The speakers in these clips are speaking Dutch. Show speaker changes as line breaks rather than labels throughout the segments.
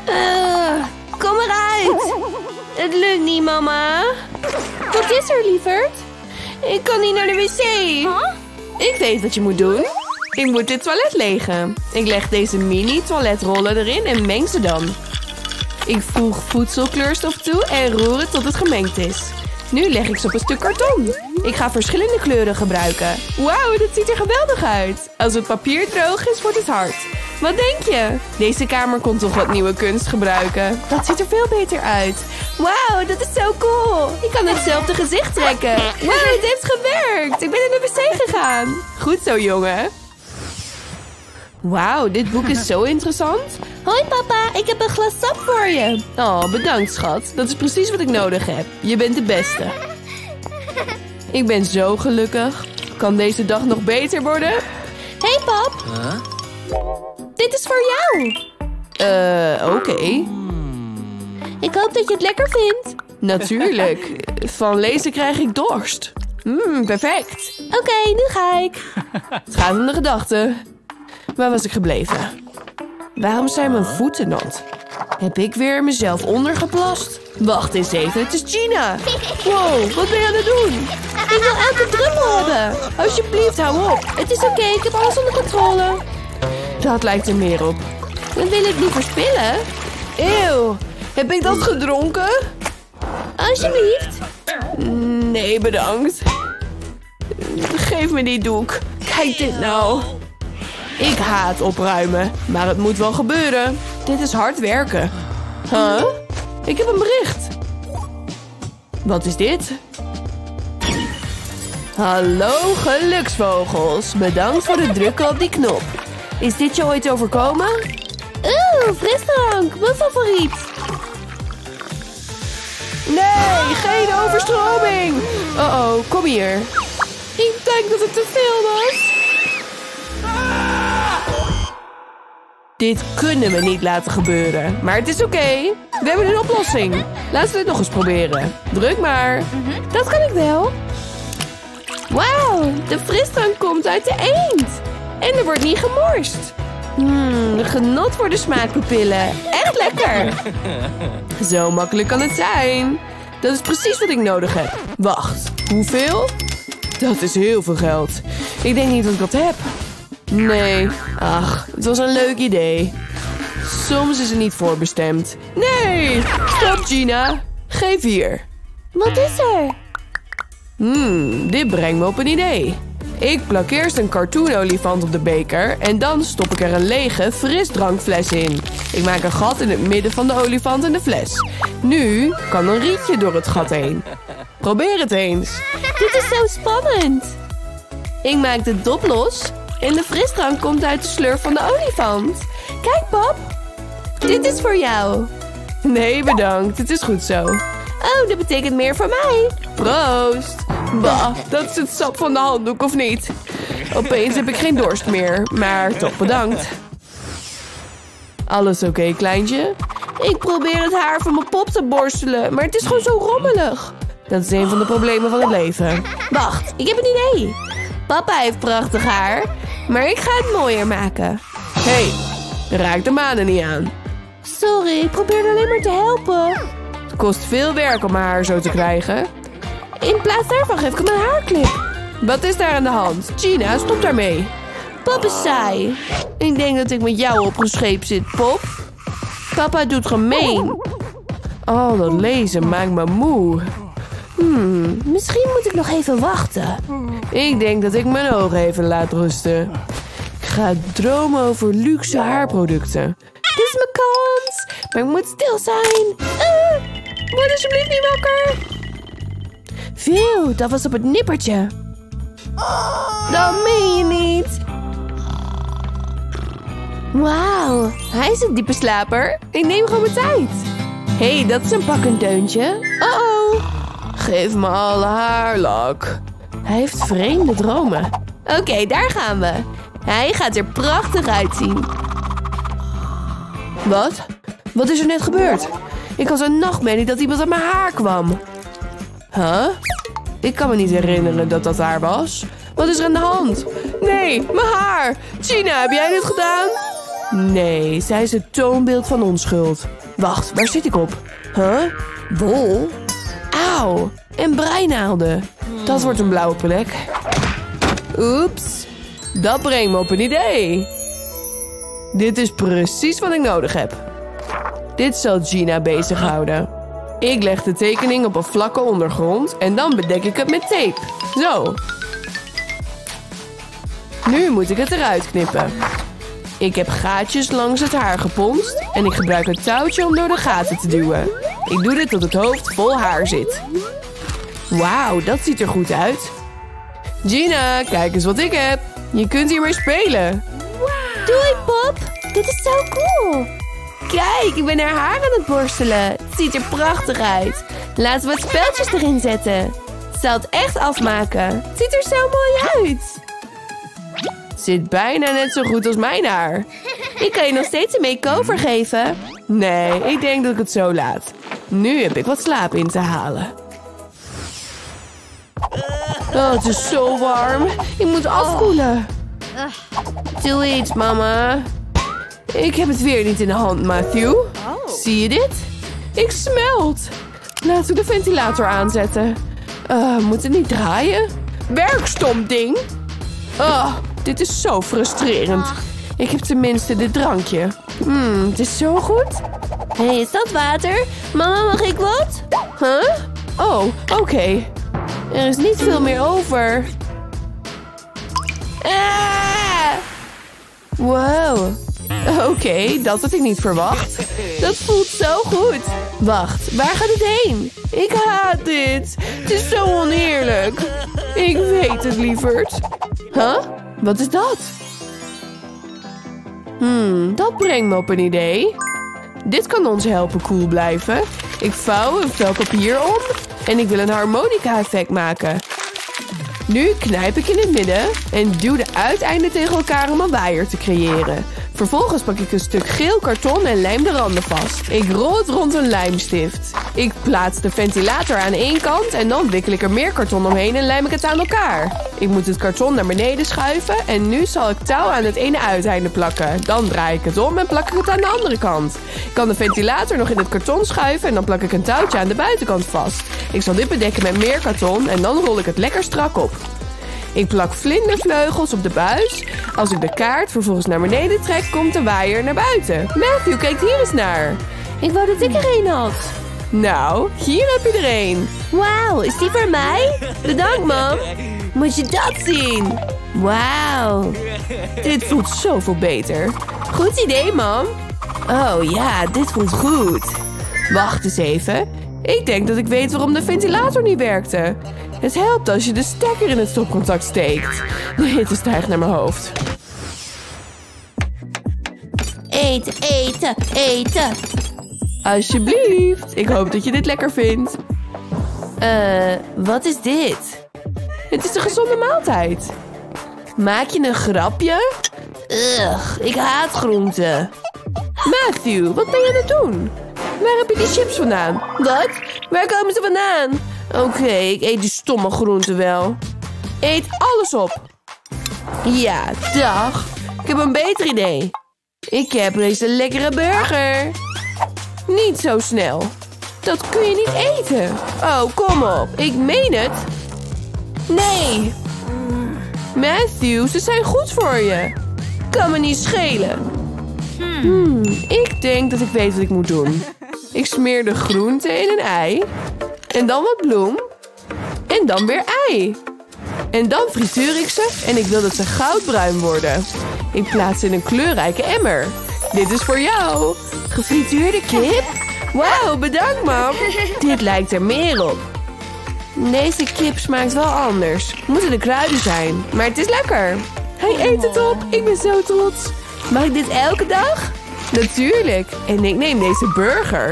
Kom eruit. Het lukt niet, mama. Wat is er, lieverd? Ik kan niet naar de wc. Ik weet wat je moet doen. Ik moet dit toilet legen. Ik leg deze mini toiletrollen erin en meng ze dan. Ik voeg voedselkleurstof toe en roer het tot het gemengd is. Nu leg ik ze op een stuk karton. Ik ga verschillende kleuren gebruiken. Wauw, dat ziet er geweldig uit. Als het papier droog is, wordt het hard. Wat denk je? Deze kamer kon toch wat nieuwe kunst gebruiken. Dat ziet er veel beter uit. Wauw, dat is zo cool. Ik kan hetzelfde gezicht trekken. Wauw, het heeft gewerkt. Ik ben in de wc gegaan. Goed zo, jongen. Wauw, dit boek is zo interessant. Hoi papa, ik heb een glas sap voor je. Oh, bedankt schat. Dat is precies wat ik nodig heb. Je bent de beste. Ik ben zo gelukkig. Kan deze dag nog beter worden? Hey pap. Dit is voor jou. Oké. Ik hoop dat je het lekker vindt. Natuurlijk. Van lezen krijg ik dorst. Perfect. Oké, nu ga ik. Het gaat om de gedachten. Waar was ik gebleven? Waarom zijn mijn voeten nat? Heb ik weer mezelf ondergeplast? Wacht eens even, het is Gina. Wow, wat ben je aan het doen? Ik wil elke druppel hebben. Alsjeblieft, hou op. Het is oké, ik heb alles onder controle. Dat lijkt er meer op. Dan wil ik niet verspillen. Eeuw, heb ik dat gedronken? Alsjeblieft. Nee, bedankt. Geef me die doek. Kijk dit nou. Ik haat opruimen, maar het moet wel gebeuren. Dit is hard werken. Huh? Ik heb een bericht. Wat is dit? Hallo geluksvogels. Bedankt voor het drukken op die knop. Is dit je ooit overkomen? Frisdrank. Mijn favoriet. Nee, geen overstroming. Oh, kom hier. Ik denk dat het te veel was. Dit kunnen we niet laten gebeuren. Maar het is oké. We hebben een oplossing. Laten we het nog eens proberen. Druk maar. Dat kan ik wel. Wauw, de frisdrank komt uit de eend. En er wordt niet gemorst. Genot voor de smaakpapillen. Echt lekker. Zo makkelijk kan het zijn. Dat is precies wat ik nodig heb. Wacht, hoeveel? Dat is heel veel geld. Ik denk niet dat ik dat heb. Nee, ach, het was een leuk idee. Soms is het niet voorbestemd. Nee, stop Gina. Geef hier. Wat is er? Dit brengt me op een idee. Ik plak eerst een cartoon-olifant op de beker en dan stop ik er een lege frisdrankfles in. Ik maak een gat in het midden van de olifant en de fles. Nu kan een rietje door het gat heen. Probeer het eens. Dit is zo spannend. Ik maak de dop los en de frisdrank komt uit de slurf van de olifant. Kijk, pap. Dit is voor jou. Nee, bedankt. Het is goed zo. Oh, dat betekent meer voor mij. Proost. Bah, dat is het sap van de handdoek, of niet? Opeens heb ik geen dorst meer. Maar toch bedankt. Alles oké, kleintje? Ik probeer het haar van mijn pop te borstelen, maar het is gewoon zo rommelig. Dat is een van de problemen van het leven. Wacht, ik heb een idee. Papa heeft prachtig haar, maar ik ga het mooier maken. Hé, raak de manen niet aan. Sorry, ik probeerde alleen maar te helpen. Het kost veel werk om mijn haar zo te krijgen. In plaats daarvan geef ik hem een haarclip. Wat is daar aan de hand? Gina, stop daarmee. Pop is saai. Ik denk dat ik met jou op een scheep zit, Pop. Papa doet gemeen. Oh, dat lezen maakt me moe. Misschien moet ik nog even wachten. Ik denk dat ik mijn ogen even laat rusten. Ik ga dromen over luxe haarproducten. Dit is mijn kans. Maar ik moet stil zijn. Word alsjeblieft niet wakker. Phew, dat was op het nippertje. Dat meen je niet. Wauw, hij is een diepe slaper. Ik neem gewoon mijn tijd. Hé, dat is een pakkend deuntje. Oh. Geef me alle haarlak. Hij heeft vreemde dromen. Oké, daar gaan we. Hij gaat er prachtig uitzien. Wat? Wat is er net gebeurd? Ik had een nachtmerrie dat iemand aan mijn haar kwam. Huh? Ik kan me niet herinneren dat dat haar was. Wat is er aan de hand? Nee, mijn haar! Gina, heb jij dit gedaan? Nee, zij is het toonbeeld van onschuld. Wacht, waar zit ik op? Huh? Wol? Auw, en breinaalden. Dat wordt een blauwe plek. Oeps, dat brengt me op een idee. Dit is precies wat ik nodig heb. Dit zal Gina bezighouden. Ik leg de tekening op een vlakke ondergrond en dan bedek ik het met tape. Zo. Nu moet ik het eruit knippen. Ik heb gaatjes langs het haar geponst en ik gebruik een touwtje om door de gaten te duwen. Ik doe dit tot het hoofd vol haar zit. Wauw, dat ziet er goed uit. Gina, kijk eens wat ik heb. Je kunt hiermee spelen.
Wow. Doei, Pop. Dit is zo cool.
Kijk, ik ben haar haar aan het borstelen. Het ziet er prachtig uit.
Laten we wat speltjes erin zetten.
Ik zal het echt afmaken. Het ziet er zo mooi uit. Zit bijna net zo goed als mijn haar.
Ik kan je nog steeds een make-over geven.
Nee, ik denk dat ik het zo laat. Nu heb ik wat slaap in te halen. Oh, het is zo warm. Ik moet afkoelen. Doe iets, mama. Ik heb het weer niet in de hand, Matthew. Zie je dit? Ik smelt. Laten we de ventilator aanzetten. Moet het niet draaien? Werk, stom ding. Dit is zo frustrerend. Ik heb tenminste dit drankje. Het is zo goed.
Hé, is dat water? Mama, mag ik wat?
Huh? Oh, oké. Er is niet veel meer over. Wow. Oké, dat had ik niet verwacht. Dat voelt zo goed. Wacht, waar gaat het heen? Ik haat dit. Het is zo oneerlijk. Ik weet het, lieverd. Huh? Wat is dat? Dat brengt me op een idee. Dit kan ons helpen cool blijven. Ik vouw een vel papier om en ik wil een harmonica-effect maken. Nu knijp ik in het midden en duw de uiteinden tegen elkaar om een waaier te creëren. Vervolgens pak ik een stuk geel karton en lijm de randen vast. Ik rol het rond een lijmstift. Ik plaats de ventilator aan één kant en dan wikkel ik er meer karton omheen en lijm ik het aan elkaar. Ik moet het karton naar beneden schuiven en nu zal ik touw aan het ene uiteinde plakken. Dan draai ik het om en plak ik het aan de andere kant. Ik kan de ventilator nog in het karton schuiven en dan plak ik een touwtje aan de buitenkant vast. Ik zal dit bedekken met meer karton en dan rol ik het lekker strak op. Ik plak vlindervleugels op de buis. Als ik de kaart vervolgens naar beneden trek, komt de waaier naar buiten. Matthew, kijk hier eens naar.
Ik wou dat ik er een had.
Nou, hier heb je er een.
Wauw, is die voor mij?
Bedankt, mam. Moet je dat zien? Wauw. Dit voelt zoveel beter. Goed idee, mam. Oh ja, dit voelt goed. Wacht eens even. Ik denk dat ik weet waarom de ventilator niet werkte. Het helpt als je de stekker in het stopcontact steekt. De hitte stijgt naar mijn hoofd.
Eten, eten, eten.
Alsjeblieft. Ik hoop dat je dit lekker vindt. Wat is dit? Het is een gezonde maaltijd. Maak je een grapje? Ugh, ik haat groenten. Matthew, wat ben je aan het doen? Waar heb je die chips vandaan? Wat? Waar komen ze vandaan? Oké, ik eet die stomme groenten wel. Eet alles op. Ja, dag. Ik heb een beter idee. Ik heb deze lekkere burger. Niet zo snel. Dat kun je niet eten. Oh, kom op. Ik meen het. Nee. Matthew, ze zijn goed voor je. Kan me niet schelen. Ik denk dat ik weet wat ik moet doen. Ik smeer de groenten in een ei. En dan wat bloem. En dan weer ei. En dan frituur ik ze en ik wil dat ze goudbruin worden. Ik plaats ze in een kleurrijke emmer. Dit is voor jou. Gefrituurde kip? Wauw, bedankt, mam. Dit lijkt er meer op. Deze kip smaakt wel anders. Moeten de kruiden zijn. Maar het is lekker. Hij eet het op. Ik ben zo trots. Mag ik dit elke dag? Natuurlijk. En ik neem deze burger.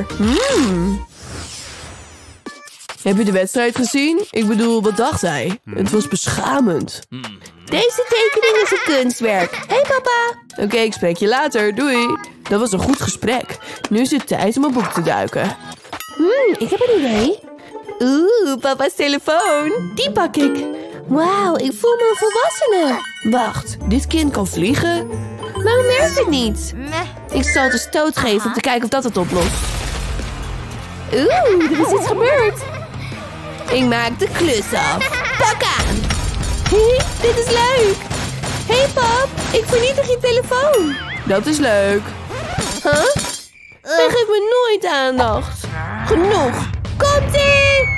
Heb je de wedstrijd gezien? Ik bedoel, wat dacht hij? Het was beschamend.
Deze tekening is een kunstwerk. Hey, papa.
Oké, ik spreek je later. Doei. Dat was een goed gesprek. Nu is het tijd om een boek te duiken.
Ik heb een idee.
Papa's telefoon. Die pak ik.
Wauw, ik voel me een volwassene.
Wacht, dit kind kan vliegen? Waarom werkt het niet? Ik zal het een stoot geven om te kijken of dat het oplost. Oeh, er is iets gebeurd. Ik maak de klus af. Pak aan. Dit is leuk. Hey pap, ik vernietig je telefoon. Dat is leuk. Huh? Hij geeft me nooit aandacht. Genoeg. Komt-ie!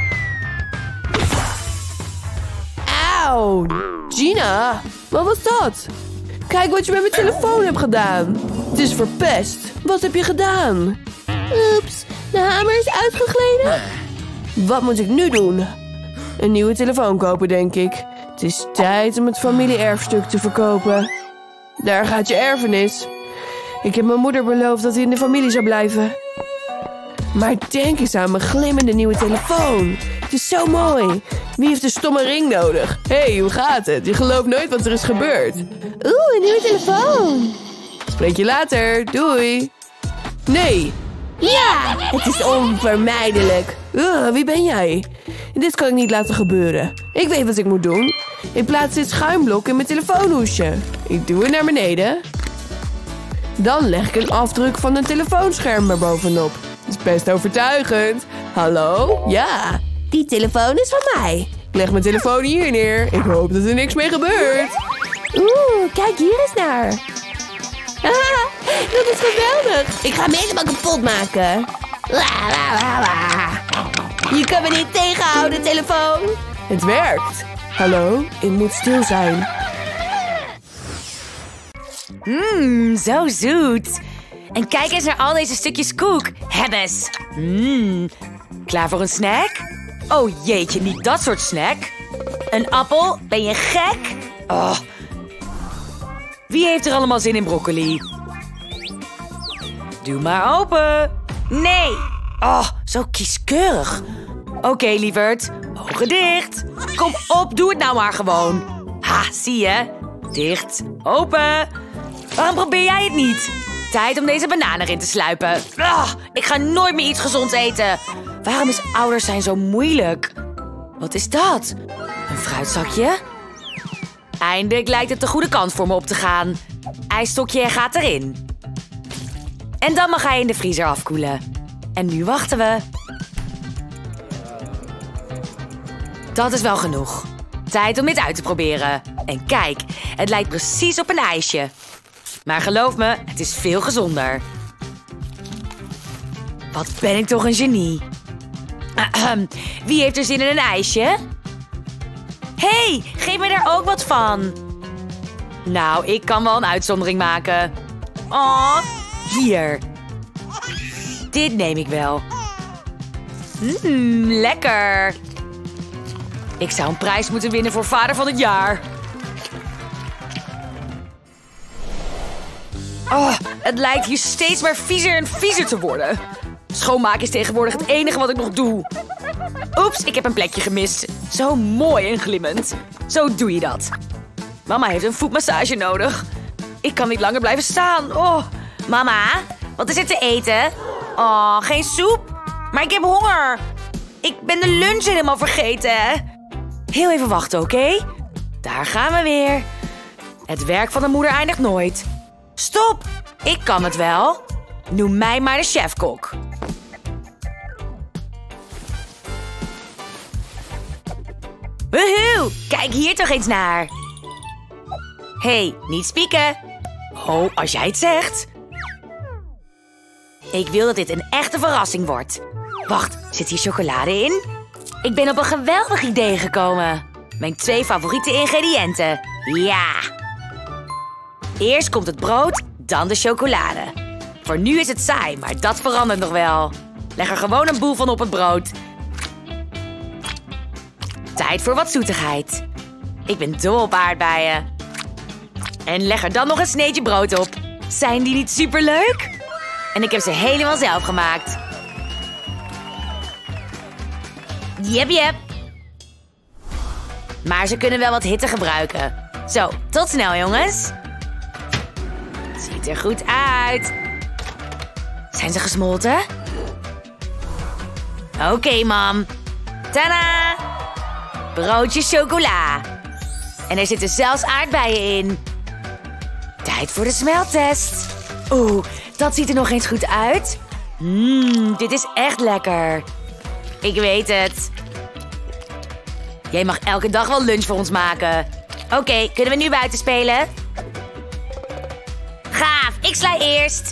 Auw. Gina, wat was dat? Kijk wat je met mijn telefoon hebt gedaan. Het is verpest. Wat heb je gedaan? Oeps, de hamer is uitgegleden. Wat moet ik nu doen? Een nieuwe telefoon kopen, denk ik. Het is tijd om het familie-erfstuk te verkopen. Daar gaat je erfenis. Ik heb mijn moeder beloofd dat hij in de familie zou blijven. Maar denk eens aan mijn glimmende nieuwe telefoon. Het is zo mooi. Wie heeft een stomme ring nodig? Hey, hoe gaat het? Je gelooft nooit wat er is gebeurd. Oeh, een nieuwe telefoon. Spreek je later. Doei. Nee. Ja, het is onvermijdelijk. Wie ben jij? Dit kan ik niet laten gebeuren. Ik weet wat ik moet doen. Ik plaats dit schuimblok in mijn telefoonhoesje. Ik doe het naar beneden. Dan leg ik een afdruk van een telefoonscherm erbovenop. Dat is best overtuigend. Hallo? Ja, die telefoon is van mij. Ik leg mijn telefoon hier neer. Ik hoop dat er niks mee gebeurt. Oeh, kijk hier eens naar. Ah, dat is geweldig. Ik ga hem helemaal kapot maken. Je kan me niet tegenhouden, telefoon. Het werkt. Hallo, ik moet stil zijn.
Zo zoet. En kijk eens naar al deze stukjes koek. Hebbes. Klaar voor een snack? Oh jeetje, niet dat soort snack. Een appel? Ben je gek? Oh. Wie heeft er allemaal zin in broccoli? Doe maar open. Nee. Oh, zo kieskeurig. Oké, lieverd. Ogen dicht. Kom op, doe het nou maar gewoon. Ha, zie je? Dicht. Open. Waarom probeer jij het niet? Tijd om deze banaan erin te sluipen. Ik ga nooit meer iets gezonds eten. Waarom is ouders zijn zo moeilijk? Wat is dat? Een fruitzakje? Eindelijk lijkt het de goede kant voor me op te gaan. IJsstokje gaat erin. En dan mag hij in de vriezer afkoelen. En nu wachten we. Dat is wel genoeg. Tijd om dit uit te proberen. En kijk, het lijkt precies op een ijsje. Maar geloof me, het is veel gezonder. Wat ben ik toch een genie. Wie heeft er zin in een ijsje? Hey, geef me daar ook wat van. Nou, ik kan wel een uitzondering maken. Oh, hier. Dit neem ik wel. Lekker. Ik zou een prijs moeten winnen voor vader van het jaar. Oh, het lijkt hier steeds maar viezer en viezer te worden. Schoonmaken is tegenwoordig het enige wat ik nog doe. Oeps, ik heb een plekje gemist. Zo mooi en glimmend. Zo doe je dat. Mama heeft een voetmassage nodig. Ik kan niet langer blijven staan. Oh. Mama, wat is er te eten? Oh, geen soep? Maar ik heb honger. Ik ben de lunch helemaal vergeten. Heel even wachten, oké? Daar gaan we weer. Het werk van de moeder eindigt nooit. Stop! Ik kan het wel. Noem mij maar de chefkok. Woehoe! Kijk hier toch eens naar. Hey, niet spieken. Oh, als jij het zegt. Ik wil dat dit een echte verrassing wordt. Wacht, zit hier chocolade in? Ik ben op een geweldig idee gekomen. Mijn 2 favoriete ingrediënten. Ja! Eerst komt het brood, dan de chocolade. Voor nu is het saai, maar dat verandert nog wel. Leg er gewoon een boel van op het brood. Tijd voor wat zoetigheid. Ik ben dol op aardbeien. En leg er dan nog een sneetje brood op. Zijn die niet superleuk? En ik heb ze helemaal zelf gemaakt. Jep. Maar ze kunnen wel wat hitte gebruiken. Zo, tot snel jongens. Ziet er goed uit. Zijn ze gesmolten? Oké, mam. Tada! Broodje chocola. En er zitten zelfs aardbeien in. Tijd voor de smelttest. Oeh, dat ziet er nog eens goed uit. Dit is echt lekker. Ik weet het. Jij mag elke dag wel lunch voor ons maken. Oké, kunnen we nu buiten spelen? Gaaf, ik sla eerst.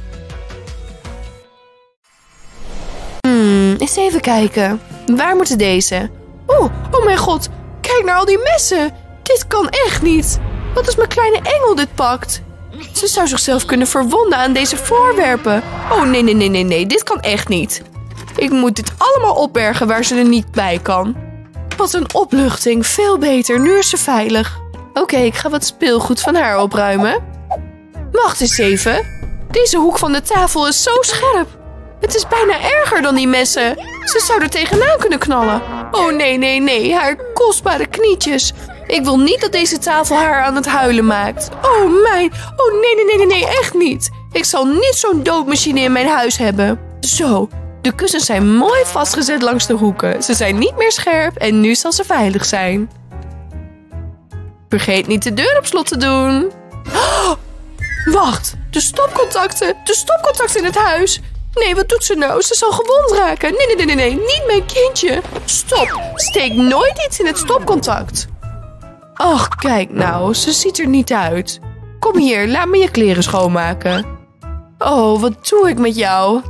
Eens even kijken. Waar moeten deze? Oh mijn god. Kijk naar al die messen. Dit kan echt niet. Wat als mijn kleine engel dit pakt? Ze zou zichzelf kunnen verwonden aan deze voorwerpen. Oh nee. Dit kan echt niet. Ik moet dit allemaal opbergen waar ze er niet bij kan. Wat een opluchting. Veel beter. Nu is ze veilig. Oké, ik ga wat speelgoed van haar opruimen. Wacht eens even. Deze hoek van de tafel is zo scherp. Het is bijna erger dan die messen. Ze zou er tegenaan kunnen knallen. Oh nee. Haar kostbare knietjes. Ik wil niet dat deze tafel haar aan het huilen maakt. Oh mijn. Oh nee. Echt niet. Ik zal niet zo'n doodmachine in mijn huis hebben. Zo. De kussens zijn mooi vastgezet langs de hoeken. Ze zijn niet meer scherp en nu zal ze veilig zijn. Vergeet niet de deur op slot te doen. Oh, wacht. De stopcontacten in het huis. Nee, wat doet ze nou? Ze zal gewond raken. Nee. Niet mijn kindje. Stop. Steek nooit iets in het stopcontact. Ach, kijk nou. Ze ziet er niet uit. Kom hier, laat me je kleren schoonmaken. Oh, wat doe ik met jou?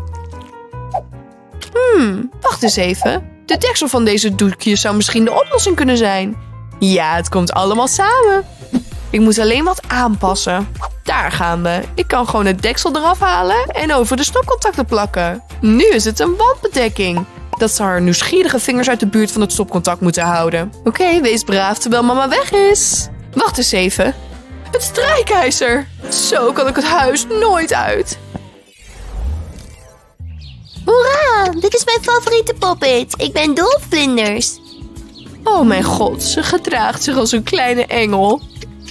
Wacht eens even. De deksel van deze doekjes zou misschien de oplossing kunnen zijn. Ja, het komt allemaal samen. Ik moet alleen wat aanpassen. Daar gaan we. Ik kan gewoon het deksel eraf halen en over de stopcontacten plakken. Nu is het een wandbedekking. Dat zal haar nieuwsgierige vingers uit de buurt van het stopcontact moeten houden. Oké, wees braaf terwijl mama weg is. Wacht eens even. Het strijkijzer. Zo kan ik het huis nooit uit.
Hoera, dit is mijn favoriete poppet. Ik ben dol op vlinders.
Oh mijn god, ze gedraagt zich als een kleine engel.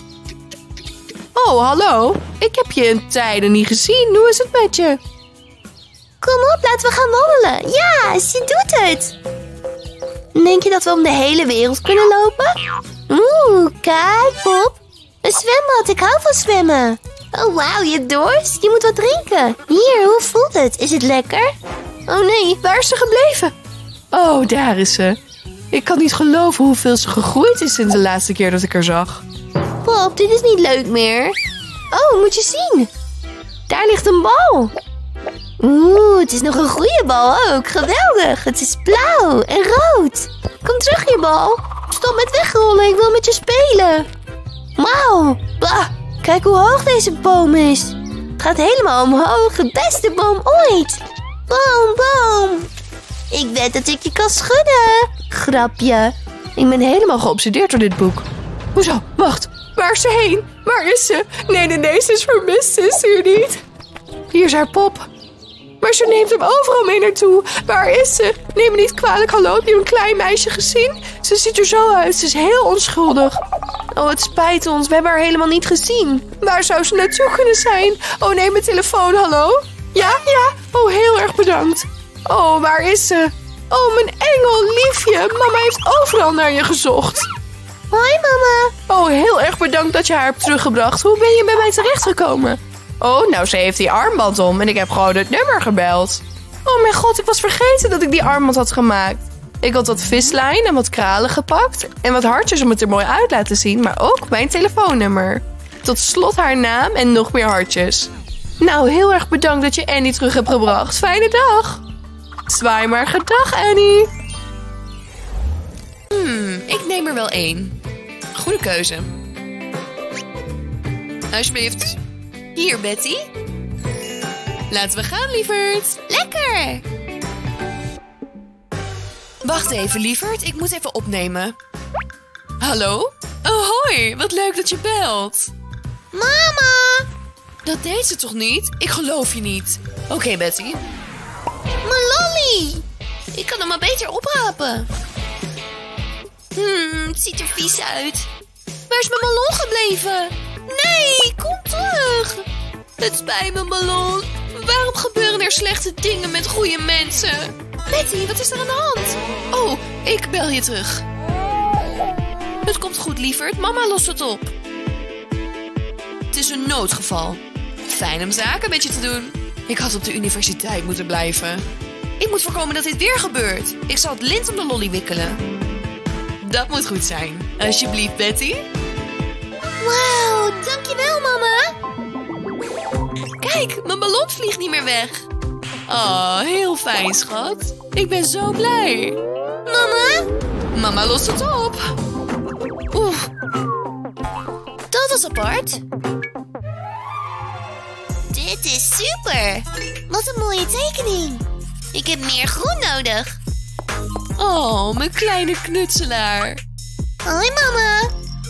Oh, hallo. Ik heb je in tijden niet gezien. Hoe is het met je?
Kom op, laten we gaan wandelen. Ja, ze doet het. Denk je dat we om de hele wereld kunnen lopen? Kijk, Pop. Een zwembad, ik hou van zwemmen. Oh, wauw, je hebt dorst? Je moet wat drinken. Hier, hoe voelt het? Is het lekker?
Oh nee, waar is ze gebleven? Oh, daar is ze. Ik kan niet geloven hoeveel ze gegroeid is sinds de laatste keer dat ik haar zag.
Pop, dit is niet leuk meer. Oh, moet je zien. Daar ligt een bal. Het is nog een goede bal ook. Geweldig. Het is blauw en rood. Kom terug, je bal. Stop met wegrollen. Ik wil met je spelen. Wauw. Bah. Kijk hoe hoog deze boom is. Het gaat helemaal omhoog. De beste boom ooit. Boom. Ik weet dat ik je kan schudden. Grapje.
Ik ben helemaal geobsedeerd door dit boek. Hoezo? Wacht. Waar is ze heen? Waar is ze? Nee, ze is vermist. Ze is hier niet. Hier is haar pop. Maar ze neemt hem overal mee naartoe. Waar is ze? Neem me niet kwalijk. Hallo, heb je een klein meisje gezien? Ze ziet er zo uit. Ze is heel onschuldig. Oh, het spijt ons. We hebben haar helemaal niet gezien. Waar zou ze naartoe kunnen zijn? Oh nee, mijn telefoon. Hallo? Ja. Oh, heel erg bedankt. Oh, waar is ze? Oh, mijn engel, liefje. Mama heeft overal naar je gezocht.
Hoi, mama.
Oh, heel erg bedankt dat je haar hebt teruggebracht. Hoe ben je bij mij terechtgekomen? Oh, nou, ze heeft die armband om en ik heb gewoon het nummer gebeld. Oh mijn god, ik was vergeten dat ik die armband had gemaakt. Ik had wat vislijn en wat kralen gepakt en wat hartjes om het er mooi uit te laten zien, maar ook mijn telefoonnummer. Tot slot haar naam en nog meer hartjes. Nou, heel erg bedankt dat je Annie terug hebt gebracht. Fijne dag. Zwaai maar gedag, Annie. Ik neem er wel 1. Goede keuze. Alsjeblieft. Hier, Betty. Laten we gaan, lieverd.
Lekker.
Wacht even, lieverd. Ik moet even opnemen. Hallo? Oh, hoi. Wat leuk dat je belt.
Mama.
Dat deed ze toch niet? Ik geloof je niet. Oké, Betty.
Mijn lolly. Ik kan hem maar beter oprapen. Het ziet er vies uit. Waar is mijn ballon gebleven? Nee, kom terug. Het spijt me, ballon. Waarom gebeuren er slechte dingen met goede mensen?
Betty, wat is er aan de hand? Oh, ik bel je terug. Het komt goed, lieverd. Mama lost het op. is een noodgeval. Fijn om zaken met je te doen. Ik had op de universiteit moeten blijven. Ik moet voorkomen dat dit weer gebeurt. Ik zal het lint om de lolly wikkelen. Dat moet goed zijn. Alsjeblieft, Betty.
Wauw, dankjewel, mama.
Kijk, mijn ballon vliegt niet meer weg. Oh, heel fijn, schat. Ik ben zo blij.
Mama?
Mama lost het op. Oeh.
Dat was apart. Dit is super. Wat een mooie tekening. Ik heb meer groen nodig.
Oh, mijn kleine knutselaar.
Hoi, mama.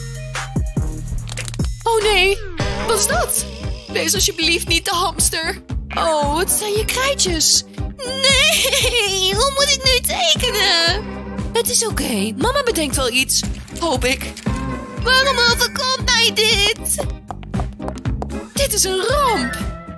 Oh nee, wat is dat? Wees alsjeblieft niet de hamster. Oh, het zijn je krijtjes.
Nee, hoe moet ik nu tekenen?
Het is oké, mama bedenkt wel iets. Hoop ik.
Waarom overkomt mij dit?
Dit is een ramp.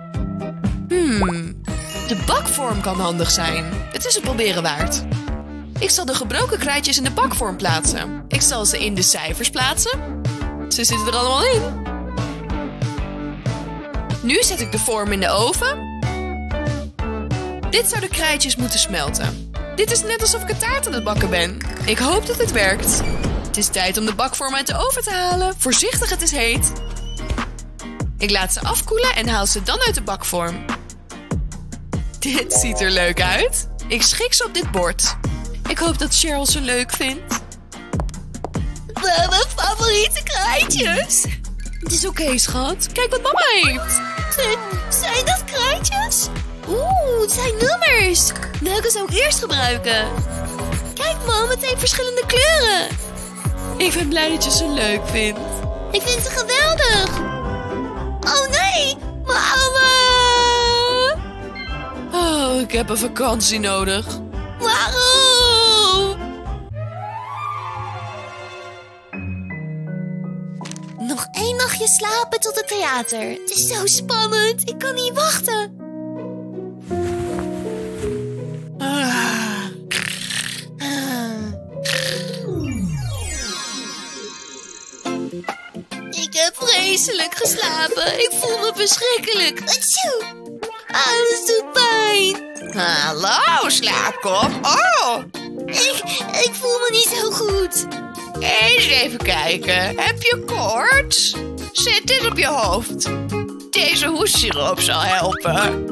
De bakvorm kan handig zijn. Het is het proberen waard. Ik zal de gebroken krijtjes in de bakvorm plaatsen. Ik zal ze in de cijfers plaatsen. Ze zitten er allemaal in. Nu zet ik de vorm in de oven. Dit zou de krijtjes moeten smelten. Dit is net alsof ik een taart aan het bakken ben. Ik hoop dat het werkt. Het is tijd om de bakvorm uit de oven te halen. Voorzichtig, het is heet. Ik laat ze afkoelen en haal ze dan uit de bakvorm. Dit ziet er leuk uit. Ik schik ze op dit bord. Ik hoop dat Cheryl ze leuk vindt.
Mijn favoriete krijtjes.
Het is oké, schat. Kijk wat mama heeft.
Zijn dat krijtjes? Oeh, het zijn nummers. Welke zou ik eerst gebruiken? Kijk, mam, het heeft verschillende kleuren.
Ik ben blij dat je ze leuk vindt.
Ik vind ze geweldig. Oh nee, mama.
Oh, ik heb een vakantie nodig.
Waarom? Nog 1 nachtje slapen tot het theater. Het is zo spannend. Ik kan niet wachten. Ik heb vreselijk geslapen. Ik voel me verschrikkelijk. Atjoe. Alles doet pijn.
Hallo, slaapkop. Oh,
Ik voel me niet zo goed.
eens even kijken. Heb je koorts? Zit dit op je hoofd? Deze hoestsiroop zal helpen.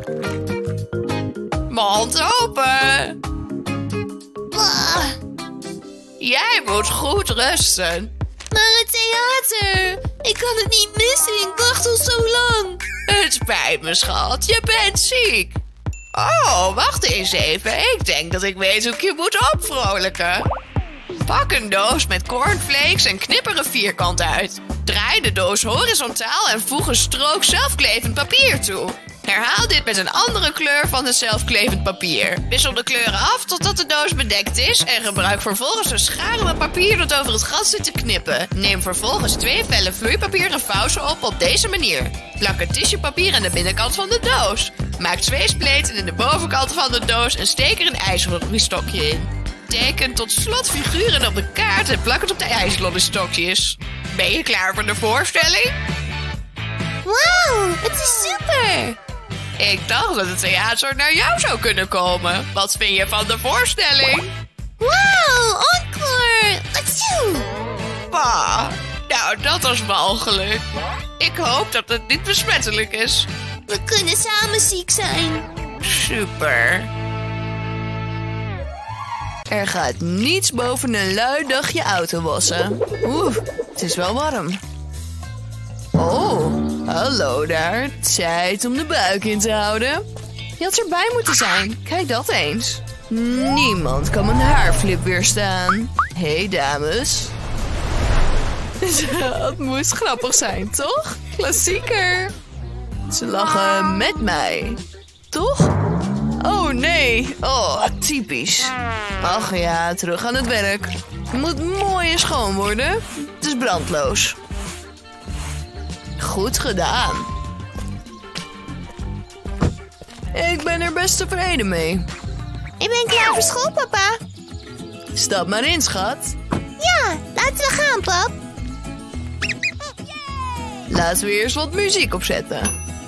Mond open.
Ah,
Jij moet goed rusten.
maar het theater. Ik kan het niet missen. Ik wacht al zo lang.
Het spijt me, schat. Je bent ziek. Oh, wacht eens even. Ik denk dat ik weet hoe ik je moet opvrolijken. Pak een doos met cornflakes en knip er een vierkant uit. Draai de doos horizontaal en voeg een strook zelfklevend papier toe. Herhaal dit met een andere kleur van het zelfklevend papier. Wissel de kleuren af totdat de doos bedekt is en gebruik vervolgens een schaar om het papier dat over het gat zit te knippen. Neem vervolgens 2 vellen vloeipapier en vouw ze op deze manier. Plak het tissuepapier aan de binnenkant van de doos. Maak 2 spleten in de bovenkant van de doos en steek er een ijslollystokje in. Teken tot slot figuren op de kaart en plak het op de ijslollystokjes. Ben je klaar voor de voorstelling?
Wauw, het is super.
Ik dacht dat het theater naar jou zou kunnen komen. Wat vind je van de voorstelling?
Wauw, encore. Atjoe.
Bah, nou dat was walgelijk. Ik hoop dat het niet besmettelijk is.
We kunnen samen ziek zijn.
Super. Er gaat niets boven een lui dagje auto wassen. Oeh, het is wel warm. Oh, hallo daar. Tijd om de buik in te houden. Je had erbij moeten zijn. Kijk dat eens. Niemand kan mijn haarflip weerstaan. Hey dames. Dat moest grappig zijn, toch? Klassieker. Ze lachen met mij. Toch? Oh nee. Oh, typisch. Ach ja, terug aan het werk. Het moet mooi en schoon worden. Het is brandloos. Goed gedaan. Ik ben er best tevreden mee.
Ik ben klaar voor school, papa.
Stap maar in, schat.
Ja, laten we gaan, pap.
Laten we eerst wat muziek opzetten.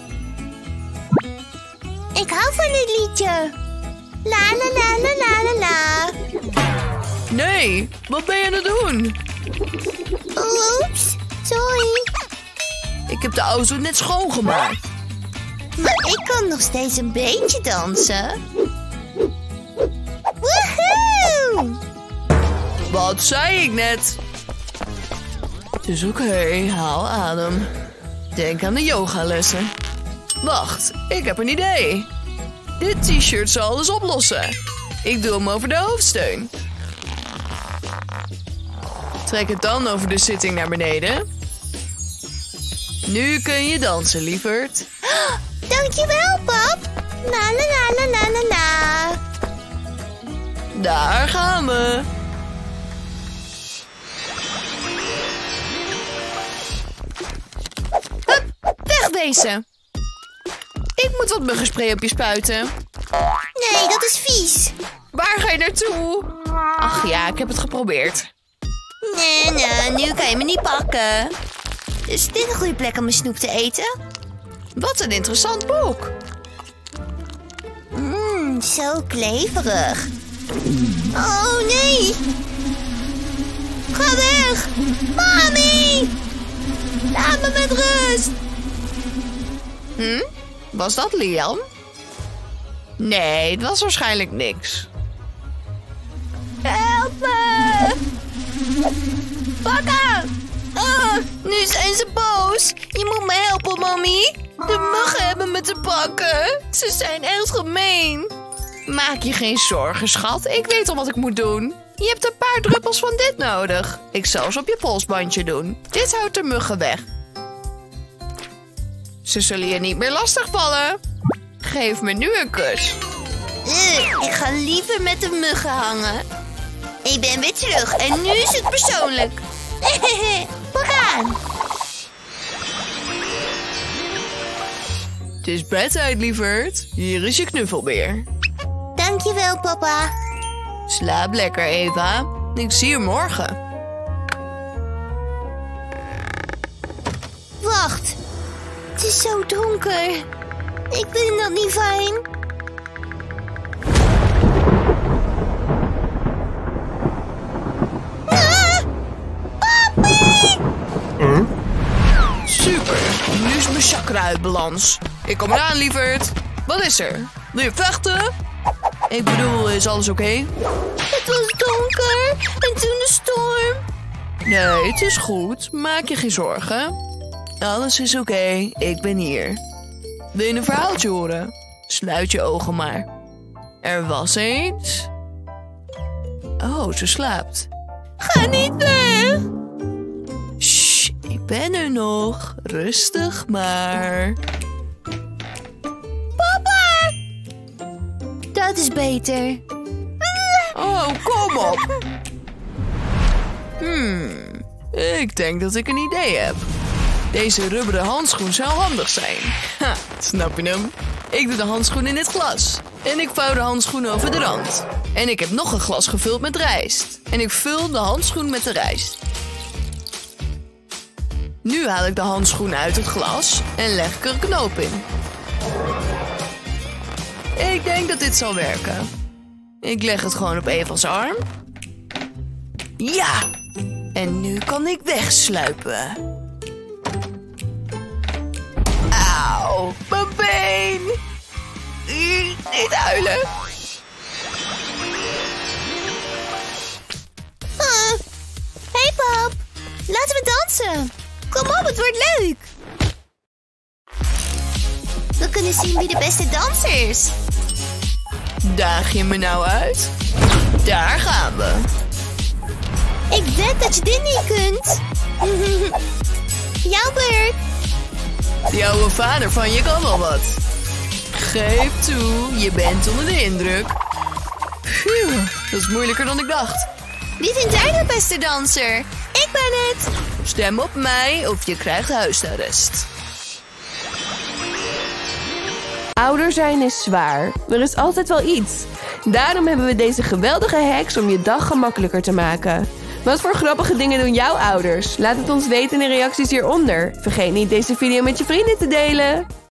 Ik hou van dit liedje. La la la la la la la.
Nee, wat ben je aan het doen?
Oeps, sorry.
Ik heb de auto net schoongemaakt.
Maar ik kan nog steeds een beetje dansen. Woehoe!
Wat zei ik net? Het is oké, haal adem. Denk aan de yogalessen. Wacht, ik heb een idee. Dit t-shirt zal alles oplossen. Ik doe hem over de hoofdsteun. Trek het dan over de zitting naar beneden. Nu kun je dansen, lieverd.
Dankjewel, pap. La la la la la la la.
Daar gaan we. Hup, wegwezen. Ik moet wat muggenspray op je spuiten.
Nee, dat is vies.
Waar ga je naartoe? Ach ja, ik heb het geprobeerd.
Nee, nu kan je me niet pakken. Is dit een goede plek om mijn snoep te eten?
Wat een interessant boek.
Zo kleverig. Oh, nee. Ga weg. Mami. Laat me met rust.
Was dat Liam? Nee, het was waarschijnlijk niks.
Help me. Pakka. Nu zijn ze boos. Je moet me helpen, mami. De muggen hebben me te pakken. Ze zijn echt gemeen.
Maak je geen zorgen, schat. Ik weet al wat ik moet doen. Je hebt een paar druppels van dit nodig. Ik zal ze op je polsbandje doen. Dit houdt de muggen weg. Ze zullen je niet meer lastigvallen. Geef me nu een kus.
Ik ga liever met de muggen hangen. Ik ben weer terug en nu is het persoonlijk. We gaan.
Het is bedtijd, lieverd. Hier is je knuffelbeer.
Dankjewel, papa.
Slaap lekker, Eva. Ik zie je morgen.
Wacht. Het is zo donker. Ik vind dat niet fijn. Papi!
Super. Nu is mijn chakra uit balans. Ik kom eraan, lieverd. Wat is er? Wil je vechten? Ik bedoel, is alles oké?
Het was donker en toen de storm.
Nee, het is goed. Maak je geen zorgen. Alles is oké. Ik ben hier. Wil je een verhaaltje horen? Sluit je ogen maar. Er was eens... Oh, ze slaapt.
Ga niet weg.
Shh, ik ben er nog. Rustig maar.
Papa! Dat is beter.
Oh, kom op. Ik denk dat ik een idee heb. Deze rubberen handschoen zou handig zijn. Ha, snap je hem? Ik doe de handschoen in dit glas. En ik vouw de handschoen over de rand. En ik heb nog een glas gevuld met rijst. En ik vul de handschoen met de rijst. Nu haal ik de handschoen uit het glas en leg ik er een knoop in. Ik denk dat dit zal werken. Ik leg het gewoon op Eva's arm. Ja! En nu kan ik wegsluipen. Auw, mijn been! Niet huilen.
Hey pap, laten we dansen. Kom op, het wordt leuk. We kunnen zien wie de beste danser is.
Daag je me nou uit? Daar gaan we.
Ik weet dat je dit niet kunt. Jouw beurt.
Die oude vader van je kan wel wat. Geef toe, je bent onder de indruk. Phew, dat is moeilijker dan ik dacht.
Wie vindt jij de beste danser? Ik ben het.
Stem op mij of je krijgt huisarrest.
Ouder zijn is zwaar. Er is altijd wel iets. Daarom hebben we deze geweldige hacks om je dag gemakkelijker te maken.
Wat voor grappige dingen doen jouw ouders? Laat het ons weten in de reacties hieronder. Vergeet niet deze video met je vrienden te delen.